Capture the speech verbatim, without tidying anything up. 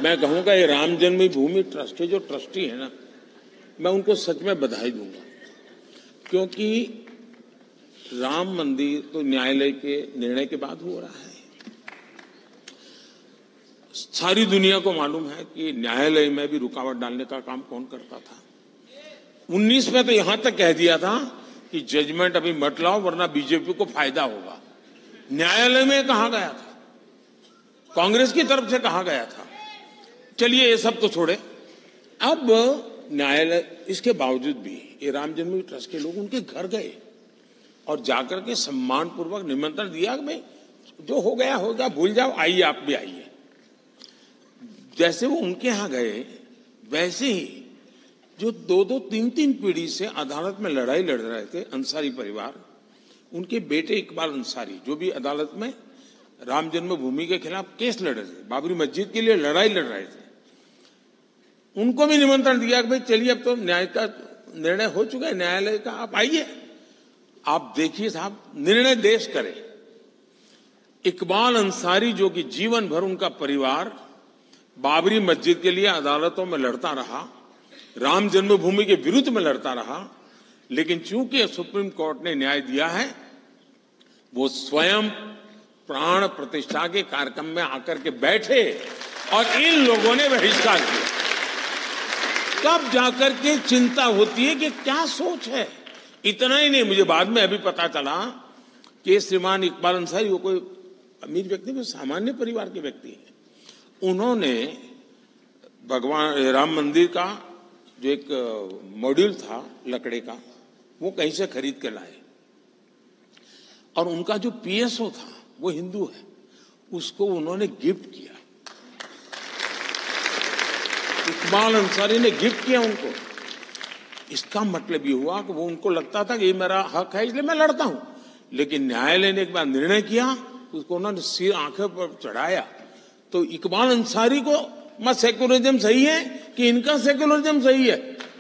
मैं कहूंगा ये राम जन्मभूमि ट्रस्ट के जो ट्रस्टी है ना, मैं उनको सच में बधाई दूंगा, क्योंकि राम मंदिर तो न्यायालय के निर्णय के बाद हो रहा है। सारी दुनिया को मालूम है कि न्यायालय में भी रुकावट डालने का काम कौन करता था। उन्नीस में तो यहां तक कह दिया था कि जजमेंट अभी मत लाओ वरना बीजेपी को फायदा होगा। न्यायालय में कहा गया था, कांग्रेस की तरफ से कहा गया था। चलिए ये सब तो छोड़े, अब न्यायालय इसके बावजूद भी ये राम जन्मभूमि ट्रस्ट के लोग उनके घर गए और जाकर के सम्मान पूर्वक निमंत्रण दिया कि भाई जो हो गया हो गया, भूल जाओ, आइए आप भी आइए। जैसे वो उनके यहां गए वैसे ही जो दो दो तीन तीन पीढ़ी से अदालत में लड़ाई लड़ रहे थे अंसारी परिवार, उनके बेटे इकबाल अंसारी जो भी अदालत में राम जन्मभूमि के खिलाफ केस लड़ रहे थे, बाबरी मस्जिद के लिए लड़ाई लड़ रहे थे, उनको भी निमंत्रण दिया कि भाई चलिए अब तो न्याय का निर्णय हो चुका है न्यायालय का, आप आइए, आप देखिए साहब निर्णय देश करे। इकबाल अंसारी जो कि जीवन भर उनका परिवार बाबरी मस्जिद के लिए अदालतों में लड़ता रहा, राम जन्मभूमि के विरुद्ध में लड़ता रहा, लेकिन चूंकि सुप्रीम कोर्ट ने न्याय दिया है, वो स्वयं प्राण प्रतिष्ठा के कार्यक्रम में आकर के बैठे और इन लोगों ने बहिष्कार किया। तब जाकर के चिंता होती है कि क्या सोच है। इतना ही नहीं, मुझे बाद में अभी पता चला कि श्रीमान इकबाल अंसारी वो कोई अमीर व्यक्ति नहीं, सामान्य परिवार के व्यक्ति हैं। उन्होंने भगवान राम मंदिर का जो एक मॉड्यूल था लकड़े का, वो कहीं से खरीद के लाए और उनका जो पीएसओ था वो हिंदू है, उसको उन्होंने गिफ्ट किया। इकबाल अंसारी ने गिफ्ट किया उनको। इसका मतलब ये हुआ कि वो उनको लगता था कि ये मेरा हक है इसलिए मैं लड़ता हूं, लेकिन न्यायालय ने एक बार निर्णय किया, उसको उन्होंने सिर आंखों पर चढ़ाया। तो इकबाल अंसारी को मत सेकुलरिज्म सही है कि इनका सेकुलरिज्म सही है,